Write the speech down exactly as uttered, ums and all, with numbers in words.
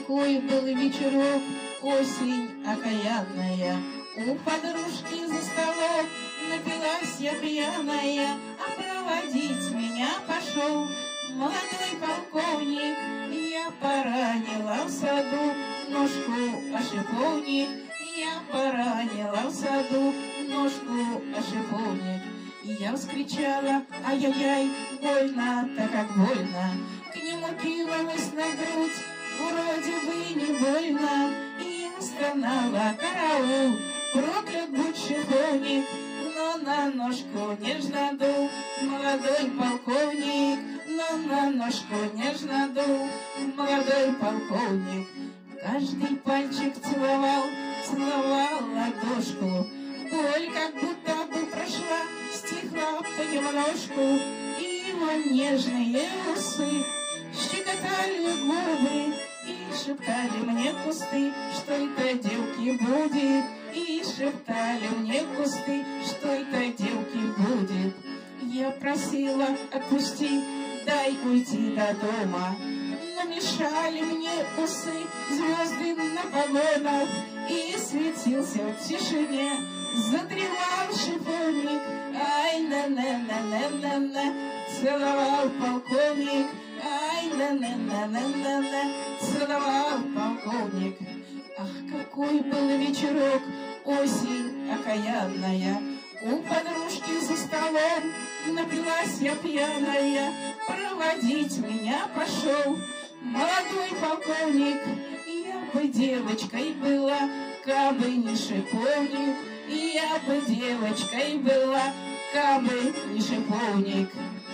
какой был вечерок, осень окаянная. У подружки за столом напилась я пьяная, а проводить меня пошел молодой полковник. Я поранила в саду ножку о шиповник, я поранила в саду ножку о шиповник. И я вскричала: ай-яй-яй, больно, так как больно. К нему кинулась на грудь, вроде бы не больно. И я стонала: караул, проклят будь шиповник. Но на ножку нежно дул молодой полковник, но на ножку нежно дул молодой полковник. Каждый пальчик целовал, целовал ладошку. Боль как будто бы прошла, стихла понемножку. И его нежные усы щекотали губы, и шептали мне кусты, что это девки будет. И шептали мне кусты, что это девки будет. Я просила: отпусти, дай уйти до дома. Но мешали мне усы, звезды на погонах. И светился в тишине, задревал шиповник. Ай-на-на-на-на-на-на, целовал полковник. Ай-на-на-на-на-на-на, целовал полковник. Ах, какой был вечерок, осень окаянная. У подружки за столом напилась я пьяная. Проводить меня пошел молодой полковник. Я бы девочкой была, кабы не шиповник. Я бы девочкой была, кабы не шиповник.